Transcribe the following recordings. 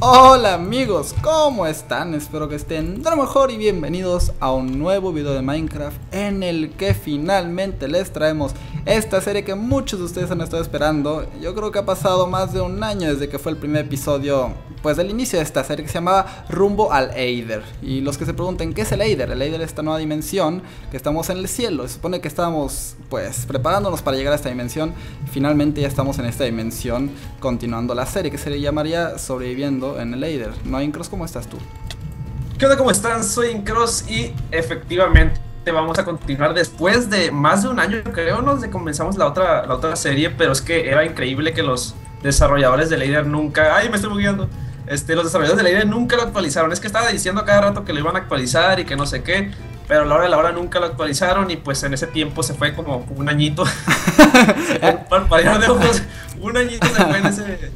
Hola amigos, ¿cómo están? Espero que estén de lo mejor y bienvenidos a un nuevo video de Minecraft en el que finalmente les traemos esta serie que muchos de ustedes han estado esperando. Yo creo que ha pasado más de un año desde que fue el primer episodio, pues del inicio de esta serie que se llamaba Rumbo al Aether. Y los que se pregunten, ¿qué es el Aether? El Aether es esta nueva dimensión que estamos en el cielo. Se supone que estábamos pues preparándonos para llegar a esta dimensión. Finalmente ya estamos en esta dimensión continuando la serie que se le llamaría Sobreviviendo en el Aether. ¿No, Incross? ¿Cómo estás tú? ¿Qué onda? ¿Cómo están? Soy Incross y efectivamente vamos a continuar después de más de un año, creo, de comenzamos la otra serie, pero es que era increíble que los desarrolladores del Aether nunca... ¡Ay, me estoy bugueando! Los desarrolladores del Aether nunca lo actualizaron. Es que estaba diciendo cada rato que lo iban a actualizar y que no sé qué, pero a la hora de la hora nunca lo actualizaron y pues en ese tiempo se fue como un añito. Parpadear de ojos. Un añito se fue en ese...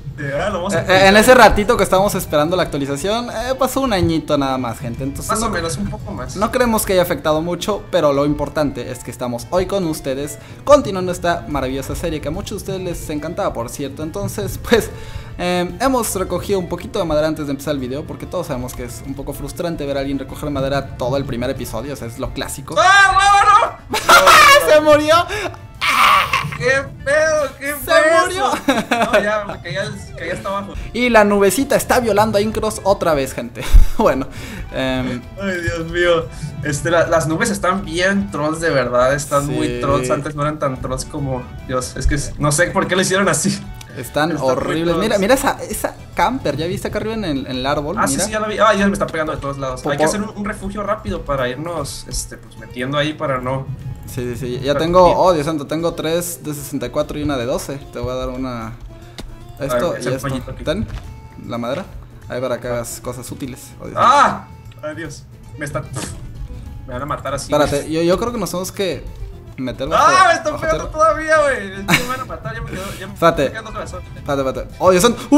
en ese ratito que estábamos esperando la actualización, pasó un añito nada más, gente. Entonces, más o menos, un poco más. No creemos que haya afectado mucho, pero lo importante es que estamos hoy con ustedes, continuando esta maravillosa serie que a muchos de ustedes les encantaba, por cierto. Entonces, pues, hemos recogido un poquito de madera antes de empezar el video, porque todos sabemos que es un poco frustrante ver a alguien recoger madera todo el primer episodio, o sea, es lo clásico. ¡Ah, no! ¡Se murió! ¡Qué pedo! ¡Qué ¡Se pedo! murió! No, ya, me caía hasta abajo. Y la nubecita está violando a Incross otra vez, gente. Bueno, ay, Dios mío. Las nubes están bien trolls, de verdad. Están muy trolls. Antes no eran tan trolls como... Dios, es que no sé por qué lo hicieron así. Están horribles. Mira esa camper. ¿Ya viste acá arriba en el árbol? Ah, mira. sí, ya la vi. Ah, ya me está pegando de todos lados. Hay que hacer un refugio rápido para irnos pues metiendo ahí para no... Sí, ya tengo, oh Dios santo, tengo 3 de 64 y una de 12. Te voy a dar una... Esto y esto. Ten, la madera. Ahí para que hagas cosas útiles. Oh, ¡ah! ¡Ay, Dios! Me van a matar así. Espérate, yo creo que nos tenemos que meter bajo... ¡Ah! ¡Me están pegando todavía, güey! Me van a matar, ya me estoy quedando corazón. Espérate. ¡Oh, Dios santo!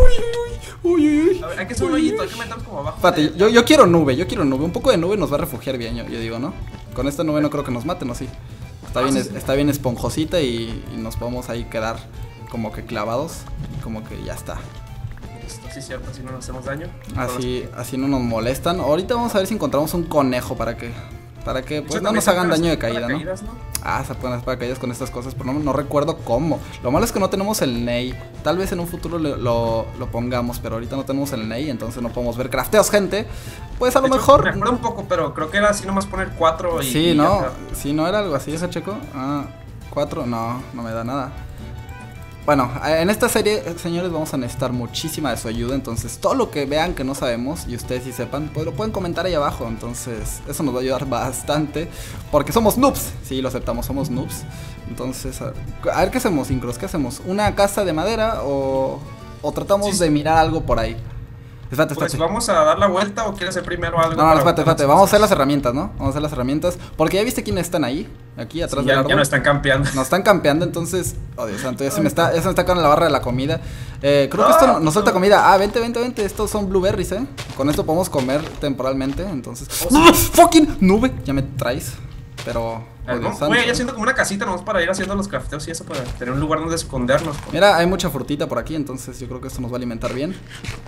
Uy. A ver, hay que hacer un hoyito, hay que meter como abajo. Espérate, yo quiero nube, Un poco de nube nos va a refugiar bien, yo digo, ¿no? Con esta nube no creo que nos maten, ¿o sí? Está bien esponjosita y nos podemos ahí quedar como que clavados. Y como que ya está. Listo, sí, cierto, así no nos hacemos daño. Así no nos molestan. Ahorita vamos a ver si encontramos un conejo para que pues no nos hagan daño de caída, ¿no? Ah, se pueden hacer paracaídas con estas cosas, pero no recuerdo cómo. Lo malo es que no tenemos el Ney. Tal vez en un futuro lo pongamos, pero ahorita no tenemos el Ney, entonces no podemos ver crafteos, gente. Pues a lo mejor... Me acuerdo un poco, pero creo que era así nomás poner 4 y... Sí, ¿no? Sí, ¿no era algo así, ese checo? Ah, 4, no me da nada. Bueno, en esta serie, señores, vamos a necesitar muchísima de su ayuda. Entonces, todo lo que vean que no sabemos y ustedes sí sepan, pues lo pueden comentar ahí abajo. Entonces, eso nos va a ayudar bastante, porque somos noobs. Sí, lo aceptamos, somos noobs. Entonces, a ver qué hacemos, Incross, ¿qué hacemos? ¿Una casa de madera o tratamos de mirar algo por ahí? Espérate. Pues vamos a dar la vuelta o quieres hacer primero algo. No, espérate. Vamos a hacer las herramientas, ¿no? Vamos a hacer las herramientas. Porque ya viste quiénes están ahí. Aquí atrás del árbol. Ya nos están campeando. Nos están campeando, entonces. Oh, Dios santo, ya se me está quedando la barra de la comida. Creo que esto nos suelta comida. Ah, vente. Estos son blueberries, Con esto podemos comer temporalmente. Entonces. ¡No! ¡Fucking nube! Ya me traes. Pero. Voy a ir haciendo como una casita nomás para ir haciendo los crafteos y eso, para tener un lugar donde escondernos. Mira, hay mucha frutita por aquí, entonces yo creo que esto nos va a alimentar bien.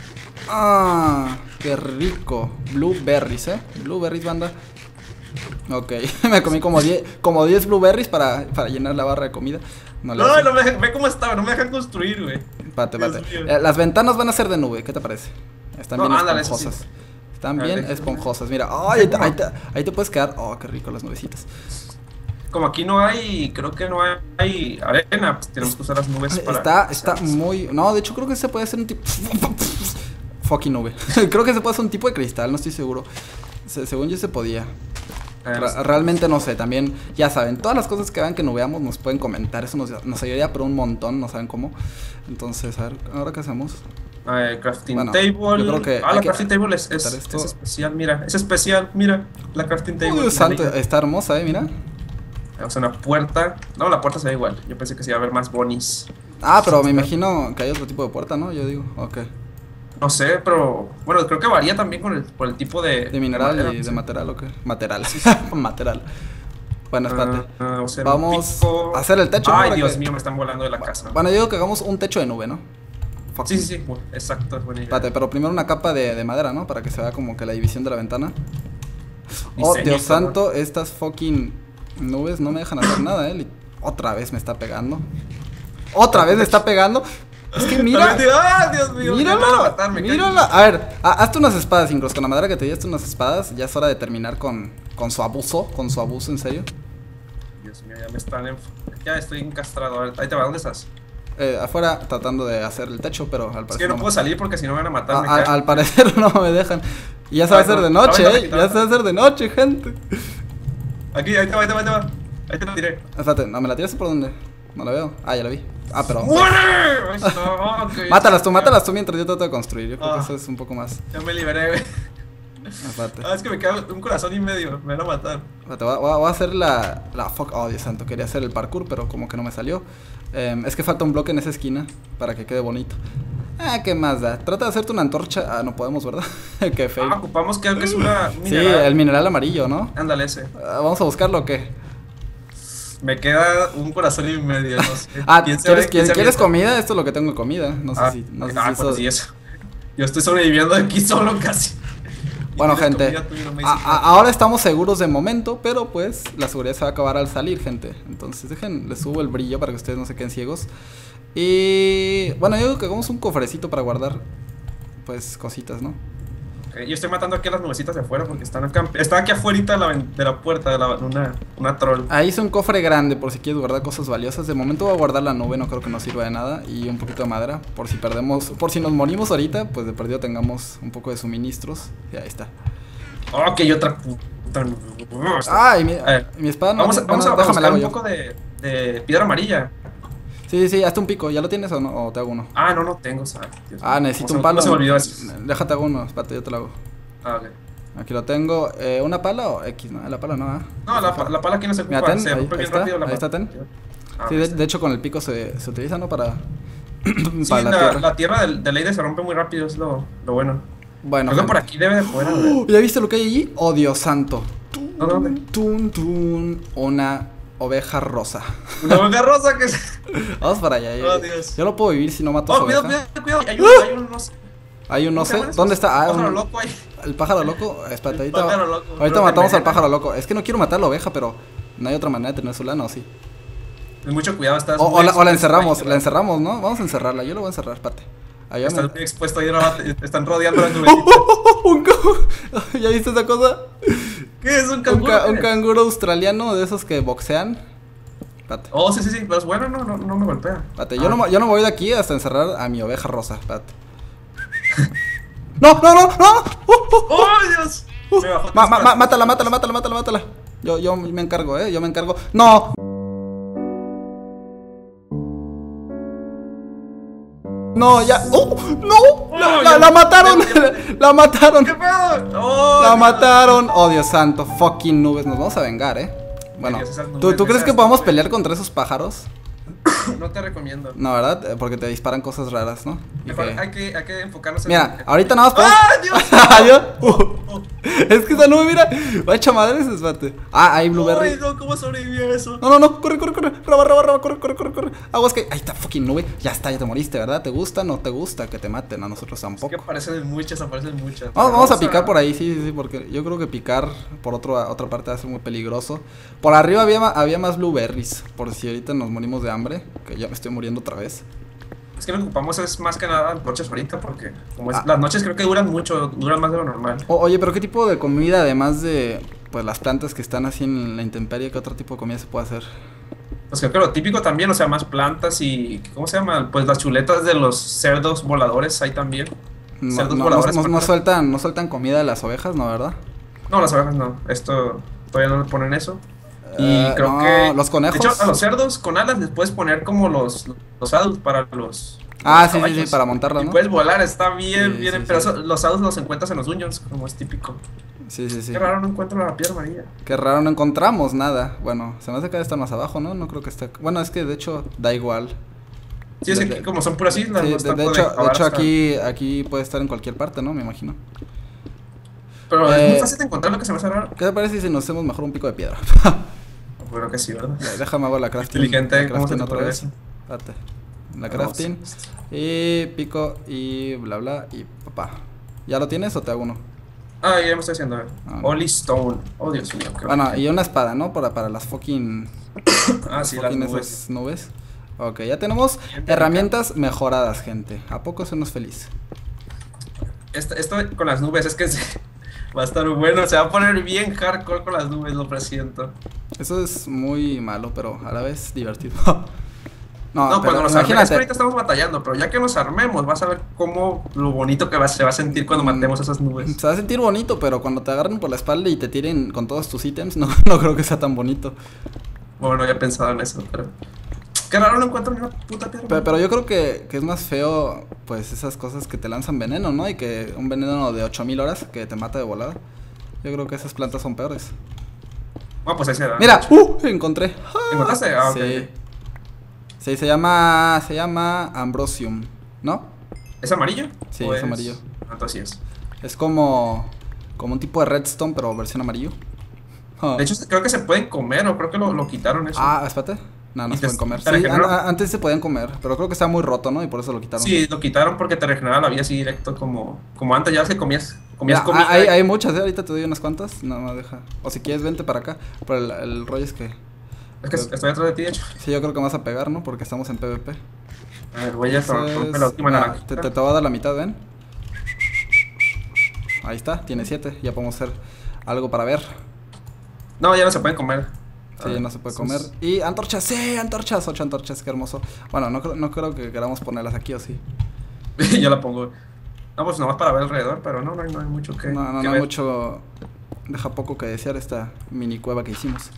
Ah, qué rico. Blueberries, Blueberries, banda. Ok, me comí como 10 blueberries para llenar la barra de comida. Ve cómo estaba, no me dejan construir, güey. Espérate. Las ventanas van a ser de nube, ¿qué te parece? Están bien esponjosas. Sí. Están bien esponjosas, mira. Ahí te puedes quedar. Oh, qué rico las nubecitas. Como aquí no hay, creo que no hay arena, pues tenemos que usar las nubes para... Está muy... No, de hecho creo que se puede hacer un tipo... Fucking nube. Creo que se puede hacer un tipo de cristal, no estoy seguro. Según yo se podía. Realmente no sé, también, ya saben, todas las cosas que vean que no veamos nos pueden comentar. Eso nos ayudaría por un montón, no saben cómo. Entonces, a ver, ¿ahora qué hacemos? Crafting table. Yo creo que la crafting table es especial, mira. Es especial, mira. La crafting table. Dios santo, está hermosa, mira. O sea, una puerta. No, la puerta se ve igual. Yo pensé que se iba a ver más bonis. Ah, pero me imagino que hay otro tipo de puerta, ¿no? Yo digo, ok. No sé, pero bueno, creo que varía también por el tipo de mineral y de material, ¿o qué? Material, material. Bueno, espérate. Vamos a hacer el techo. Ay, Dios mío, me están volando de la casa. Bueno, digo que hagamos un techo de nube, ¿no? Fuck. Sí, exacto, es buena idea. Espérate, pero primero una capa de madera, ¿no? Para que se vea como que la división de la ventana. Oh, Diseño, Dios santo, estas fucking nubes no me dejan hacer nada, Otra vez me está pegando. Otra vez me está pegando. Es que mira. ¡Ah, Dios mío! Mírala. A ver, hazte unas espadas, Incros. Con la madera que te di, hazte unas espadas. Ya es hora de terminar con su abuso. Con su abuso, en serio. Dios mío, ya me están. Ya estoy encastrado. A ver, ahí te va, ¿dónde estás? Afuera, tratando de hacer el techo, pero al parecer. Es que no puedo salir porque si no me van a matar. Al parecer no me dejan. Y ya se va a hacer de noche, Ya se va a hacer de noche, gente. Aquí, ahí te va. Ahí te la tiré. Espérate, ¿no me la tiraste por dónde? No la veo. Ah, ya la vi. Ah, pero. ¡Muere! Ahí está, okay. Mátalas tú mientras yo trato de construir. Yo creo que eso es un poco más. Ya me liberé, güey. Aparte. Es que me queda un corazón y medio. Me van a matar. Espérate, voy a hacer la fuck. Oh, Dios santo. Quería hacer el parkour, pero como que no me salió. Es que falta un bloque en esa esquina para que quede bonito. ¿Qué más da? Trata de hacerte una antorcha. No podemos, ¿verdad? Qué feo. Ocupamos que es una mineral. Sí, el mineral amarillo, ¿no? Ándale ese. ¿Vamos a buscarlo o qué? Me queda un corazón y medio, no sé. ¿Quieres comida? Esto es lo que tengo de comida. No sé si eso... Sí, eso. Yo estoy sobreviviendo aquí solo casi. Bueno, gente, ahora estamos seguros de momento, pero pues la seguridad se va a acabar al salir, gente. Entonces les subo el brillo para que ustedes no se queden ciegos. Y bueno, yo digo que hagamos un cofrecito para guardar pues cositas, ¿no? Yo estoy matando aquí a las nubecitas de afuera porque están aquí afuera de la puerta de una troll. Ahí hice un cofre grande por si quieres guardar cosas valiosas. De momento voy a guardar la nube, no creo que nos sirva de nada. Y un poquito de madera, por si nos morimos ahorita, pues de perdido tengamos un poco de suministros. Y ahí está. Ok, otra puta. Y mi espada no. Vamos a buscar un poco de piedra amarilla. Sí, hazte un pico. ¿Ya lo tienes o no? ¿O te hago uno? No tengo, ¿sabes? Necesito un palo. No se me olvidó eso. Déjate hago uno, espérate, yo te lo hago. Ok. Aquí lo tengo. ¿Una pala o X? No, la pala no, No, la pala aquí no se ocupa. Mira, Se rompe bien rápido la pala. Ahí está, ten. Sí, de hecho con el pico se utiliza, ¿no? Para... Sí, la tierra de Leyde se rompe muy rápido, es lo bueno. Bueno, creo que por aquí debe de fuera. ¿Ya viste lo que hay allí? Oh, Dios santo. ¿Dónde? Una oveja rosa. Una oveja rosa que Vamos para allá. Oh, Dios. Yo no puedo vivir si no mato a oveja. Cuidado. Hay un no sé. Hay un no sé. ¿Dónde está? El pájaro loco ahí. El pájaro loco. Espérate, ahorita matamos al pájaro loco. Es que no quiero matar a la oveja, pero no hay otra manera de tener su lana, ¿o sí? Mucho cuidado, estás. O la encerramos, ¿no? Vamos a encerrarla. Yo la voy a encerrar, espérate. Estás muy expuesto ahí, están rodeando las nubecitas. Un canguro. ¿Ya viste esa cosa? ¿Qué es un canguro? Un canguro australiano de esos que boxean. Espérate. Oh, sí, pero es bueno, no me golpea. Espérate, yo no me voy de aquí hasta encerrar a mi oveja rosa. Espérate. ¡No! ¡Oh, Dios! Mátala. Yo me encargo, yo me encargo. ¡No! No, ya. ¡No! La mataron. La mataron. ¿Qué pedo? La mataron. Oh, Dios santo. Fucking nubes. Nos vamos a vengar, Bueno, ¿tú crees que podamos pelear contra esos pájaros? No te recomiendo. No, ¿verdad? Porque te disparan cosas raras, ¿no? Mejor hay que enfocarnos en... Mira, ahorita nada más podemos... ¡Ah, Dios! Es que esa nube, mira, va hecha madre ese espate. Hay blueberry. Ay, no, ¿cómo sobrevivió eso? No, corre. Raba, corre. Aguas que... Ahí está, fucking nube. Ya está, ya te moriste, ¿verdad? ¿Te gusta? No te gusta que te maten, a nosotros tampoco. Es que aparecen muchas. Vamos a picar por ahí, sí, porque yo creo que picar por otra parte va a ser muy peligroso. Por arriba había más blueberries, por si ahorita nos morimos de hambre, que ya me estoy muriendo otra vez. Es que lo que ocupamos es más que nada noches ahorita, porque como las noches creo que duran más de lo normal. Oye, pero ¿qué tipo de comida, además de pues las plantas que están así en la intemperie, qué otro tipo de comida se puede hacer? Pues creo que lo típico también, o sea, más plantas y... ¿Cómo se llama? Pues las chuletas de los cerdos voladores hay también. No sueltan comida de las ovejas, ¿no, verdad? No, las ovejas no. Esto todavía no le ponen eso. Y creo que... los conejos. De hecho, a los cerdos con alas les puedes poner como los adults para los... Sí, para montarlos, ¿no? Y puedes volar, está bien, sí, pero sí. Los adults los encuentras en los dungeons, como es típico. Sí. Qué raro no encuentro la piedra amarilla. Qué raro no encontramos nada. Bueno, se me hace que debe estar más abajo, ¿no? No creo que esté... Bueno, es que de hecho da igual. Sí, es que aquí, como son puras islas, sí, no está de hecho aquí puede estar en cualquier parte, ¿no? Me imagino. Pero es muy fácil de encontrar, lo que se me hace raro. ¿Qué te parece si nos hacemos mejor un pico de piedra? Creo que sí, ¿verdad? Déjame ver la crafting. Inteligente, ¿cómo se te otra ocurre vez. eso? Espérate. La crafting. Y pico y bla bla y papá. ¿Ya lo tienes o te hago uno? Ah, ya me estoy haciendo. Holy Stone. Oh, Dios mío. Bueno, y una espada, ¿no? Para las fucking... Ah, sí, las nubes. Esas nubes. Ok, ya tenemos herramientas mejoradas, gente. ¿A poco se nos feliz? Esto con las nubes es que va a estar bueno. Se va a poner bien hardcore con las nubes, lo presiento. Eso es muy malo, pero a la vez divertido. No, cuando nos armemos, ahorita estamos batallando, pero ya que nos armemos, vas a ver cómo lo bonito que se va a sentir cuando matemos esas nubes. Se va a sentir bonito, pero cuando te agarren por la espalda y te tiren con todos tus ítems, no creo que sea tan bonito. Bueno, no había pensado en eso, pero... Qué raro, no encuentro ni una puta piedra. Pero yo creo que es más feo, pues, esas cosas que te lanzan veneno, ¿no? Y que un veneno de 8000 horas que te mata de volada. Yo creo que esas plantas son peores. Bueno, pues ahí se da. ¡Mira! Encontré. ¿Encontraste? Ah, ok. Sí. Sí, se llama Ambrosium, ¿no? ¿Es amarillo? Sí, es amarillo. Entonces sí es. Es como un tipo de redstone, pero versión amarillo. De hecho, creo que se pueden comer, o creo que lo quitaron eso. Ah, espérate. No se pueden comer. Sí, antes se podían comer, pero creo que está muy roto, ¿no? Y por eso lo quitaron. Sí, lo quitaron porque te regeneraba la vida así directo como antes, ya ves que comías comida. Hay muchas, ahorita te doy unas cuantas. No, deja. O si quieres, vente para acá. Pero el rollo es que... Es que estoy atrás de ti, de hecho. Sí, yo creo que me vas a pegar, ¿no? Porque estamos en PvP. A ver, voy a romper la última naranja. Te voy a dar la mitad, ¿ven? Ahí está, tiene 7. Ya podemos hacer algo para ver. No, ya no se pueden comer. Sí, ya no se puede comer. Y antorchas, sí, antorchas, 8 antorchas, qué hermoso. Bueno, no creo que queramos ponerlas aquí, ¿o sí? Yo la pongo. No, pues nomás para ver alrededor, pero no hay mucho que... No hay mucho... Deja poco que desear esta mini cueva que hicimos.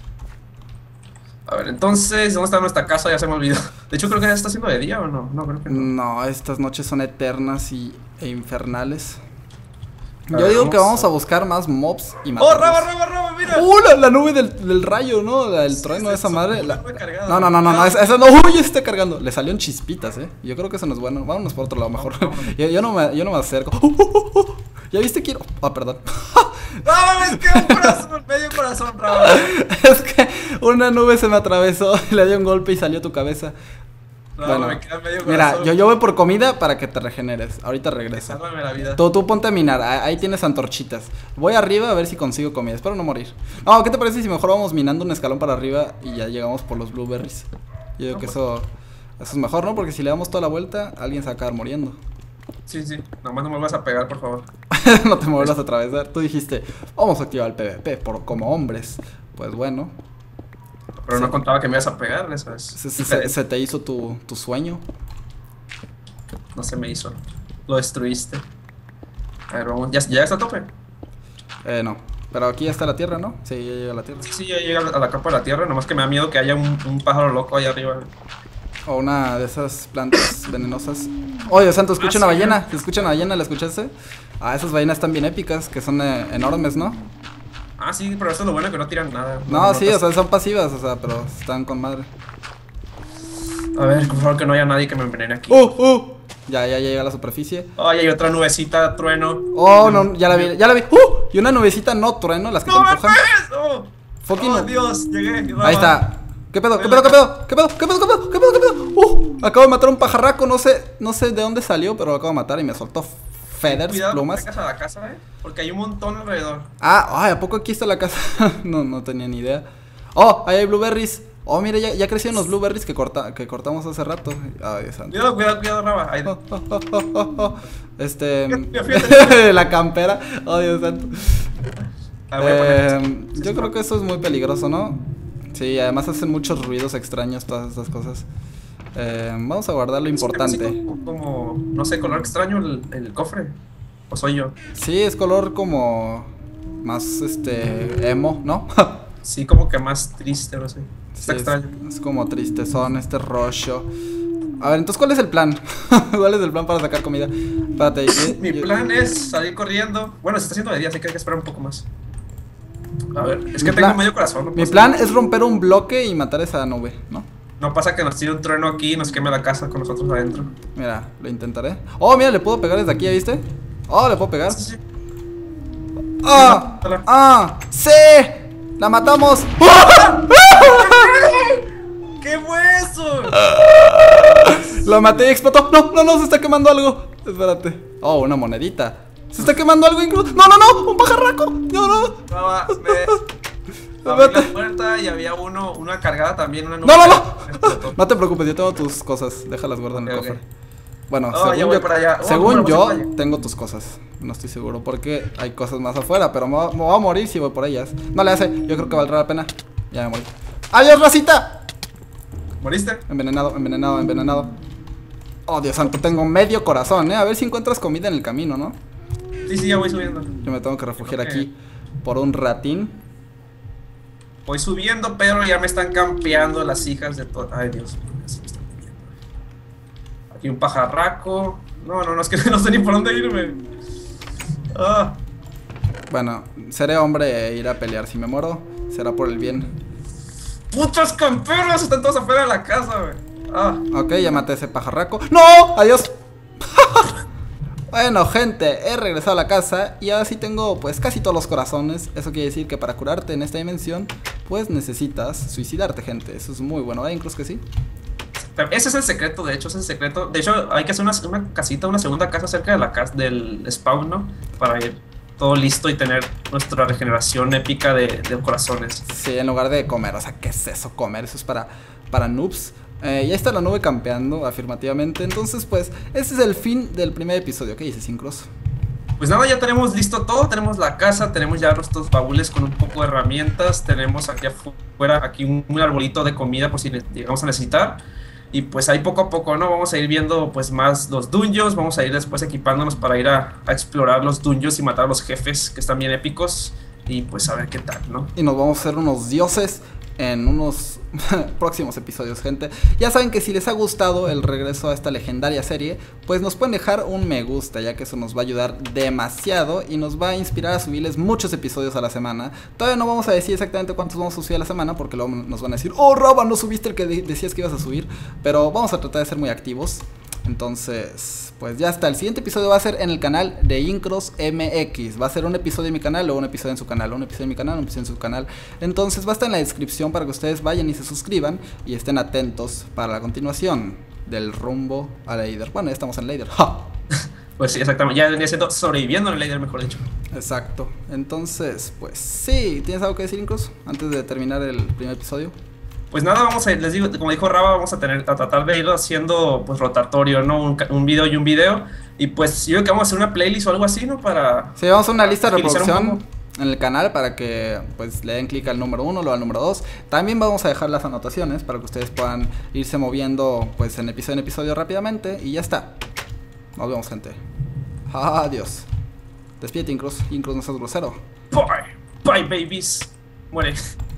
A ver, entonces, ¿dónde está nuestra casa? Ya se me olvidó. De hecho, creo que ya está haciendo de día, ¿o no? No, creo que no. No, estas noches son eternas e infernales. Yo digo que vamos a buscar más mobs y matarlos. ¡Oh, Raba, mira! La nube del rayo, ¿no? El trueno de esa madre. No, esa no, está cargando. Le salieron chispitas, Yo creo que eso no es bueno. Vámonos por otro lado mejor. Yo no me acerco. ¿Ya viste? Quiero... perdón. ¡No, es que un corazón! Medio corazón, Raba. Es que una nube se me atravesó, le dio un golpe y salió tu cabeza. No, bueno, me queda medio mira, corazón. yo voy por comida para que te regeneres. Ahorita regreso. Sálvame la vida. Tú ponte a minar, ahí tienes antorchitas. Voy arriba a ver si consigo comida, espero no morir. No, ¿qué te parece si mejor vamos minando un escalón para arriba y ya llegamos por los blueberries? Yo digo que eso es mejor, ¿no? Porque si le damos toda la vuelta, alguien se va a acabar muriendo. Sí, nomás no me vas a pegar, por favor. No te vuelvas a atravesar. Tú dijiste, vamos a activar el PvP como hombres. Pues bueno. Pero no contaba que me ibas a pegar, eso es. ¿Se te hizo tu sueño? No se me hizo. Lo destruiste. A ver, vamos. ¿Ya está a tope? No. Pero aquí ya está la tierra, ¿no? Sí, ya llega a la tierra. Sí, ya llega a la capa de la tierra. Nomás que me da miedo que haya un pájaro loco ahí arriba. O una de esas plantas venenosas. Oye, Santo, escucha una ballena. ¿Se escucha una ballena? ¿La escuchaste? Ah, esas ballenas están bien épicas, que son enormes, ¿no? Ah, sí, pero eso es lo bueno, que no tiran nada. No, sí, o sea, son pasivas, o sea, pero están con madre. A ver, por favor que no haya nadie que me envenene aquí. Ya llega a la superficie. Ay, hay otra nubecita, trueno. Oh, no, ya la vi. Y una nubecita no trueno, las que te empujan. Oh, Dios, llegué. Ahí está. ¿Qué pedo? Acabo de matar a un pajarraco, no sé de dónde salió, pero lo acabo de matar y me soltó feathers, cuidado, plumas. Cuidado, la casa, porque hay un montón alrededor. ¿A poco aquí está la casa? No tenía ni idea. Oh, ahí hay blueberries. Oh, mira, ya crecieron los blueberries que cortamos hace rato. Ay, santo. Cuidado, Raba. Ahí. La campera. Oh, Dios santo. Yo creo que eso es muy peligroso, ¿no? Sí, además hacen muchos ruidos extraños todas estas cosas. Vamos a guardar lo importante. Como, no sé, color extraño el cofre. ¿O soy yo? Sí, es color como más, emo, ¿no? Sí, como que más triste, no sé. Está extraño. Es como tristezón este rollo. A ver, entonces, ¿cuál es el plan? ¿Cuál es el plan para sacar comida? Espérate. Mi plan es salir corriendo. Bueno, se está haciendo de día, así que hay que esperar un poco más. A ver, es que tengo medio corazón. Mi plan es romper un bloque y matar esa nube, ¿no? No pasa que nos tire un trueno aquí y nos queme la casa con nosotros adentro. Mira, lo intentaré. Oh, mira, le puedo pegar desde aquí, ¿ya viste? Oh, le puedo pegar. Sí. ¡Sí! ¡La matamos! ¿Qué fue eso? Lo maté y explotó. No, se está quemando algo. Espérate. Oh, una monedita. Se está quemando algo incluso. No, un pajarraco. No. Abrí la puerta y había una cargada también. Una No. No te preocupes, yo tengo tus cosas. Déjalas guardar en el cofre. Bueno, según yo tengo tus cosas. No estoy seguro porque hay cosas más afuera, pero me voy a morir si voy por ellas. No le hace, yo creo que valdrá la pena. Ya me morí. ¡Adiós, racita! ¿Moriste? Envenenado. Oh, Dios santo, tengo medio corazón, A ver si encuentras comida en el camino, ¿no? Sí, ya voy subiendo. Yo me tengo que refugiar aquí por un ratín. Voy subiendo, pero ya me están campeando las hijas de todo. Ay, Dios. Aquí un pajarraco. No, es que no sé ni por dónde irme. Bueno, seré hombre e ir a pelear. Si me muero, será por el bien. ¡Putos camperos! Están todos afuera de la casa, güey. Ok, ya maté a ese pajarraco. ¡No! ¡Adiós! Bueno, gente, he regresado a la casa y ahora sí tengo pues casi todos los corazones. Eso quiere decir que para curarte en esta dimensión pues necesitas suicidarte, gente. Eso es muy bueno, incluso que sí. Ese es el secreto, de hecho, ese es el secreto. De hecho, hay que hacer una casita, una segunda casa cerca de la casa del spawn, ¿no? Para ir todo listo y tener nuestra regeneración épica de corazones. Sí, en lugar de comer, o sea, ¿qué es eso? Comer, eso es para noobs. Ya está la nube campeando, afirmativamente. Entonces, pues, ese es el fin del primer episodio. ¿Qué dices, Syncros? Pues nada, ya tenemos listo todo. Tenemos la casa, tenemos ya nuestros baúles con un poco de herramientas. Tenemos aquí afuera un arbolito de comida por si llegamos a necesitar. Y pues ahí poco a poco, ¿no? Vamos a ir viendo pues más los dungeons. Vamos a ir después equipándonos para ir a explorar los dungeons y matar a los jefes que están bien épicos. Y pues a ver qué tal, ¿no? Y nos vamos a hacer unos dioses en unos próximos episodios, gente. Ya saben que si les ha gustado el regreso a esta legendaria serie, pues nos pueden dejar un me gusta, ya que eso nos va a ayudar demasiado y nos va a inspirar a subirles muchos episodios a la semana. Todavía no vamos a decir exactamente cuántos vamos a subir a la semana, porque luego nos van a decir: oh, Raba, no subiste el que decías que ibas a subir. Pero vamos a tratar de ser muy activos. Entonces, pues ya está. El siguiente episodio va a ser en el canal de Incros MX. Va a ser un episodio en mi canal, luego un episodio en su canal, un episodio en mi canal, un episodio en su canal. Entonces va a estar en la descripción para que ustedes vayan y se suscriban y estén atentos para la continuación del rumbo a Leider. Bueno, ya estamos en Leider. ¡Ja! Pues sí, exactamente. Ya venía siendo sobreviviendo en el Leider, mejor dicho. Exacto. Entonces, pues sí. ¿Tienes algo que decir, Incros, antes de terminar el primer episodio? Pues nada, les digo, como dijo Raba, vamos a tratar de ir haciendo pues rotatorio, ¿no? Un video y un video. Y pues yo creo que vamos a hacer una playlist o algo así, ¿no? Sí, vamos a una lista de reproducción en el canal para que pues le den clic al número 1, luego al número 2. También vamos a dejar las anotaciones para que ustedes puedan irse moviendo pues en episodio rápidamente. Y ya está. Nos vemos, gente. Adiós. Despídete, Incros. Incros, no seas grosero. Bye, babies. Muere.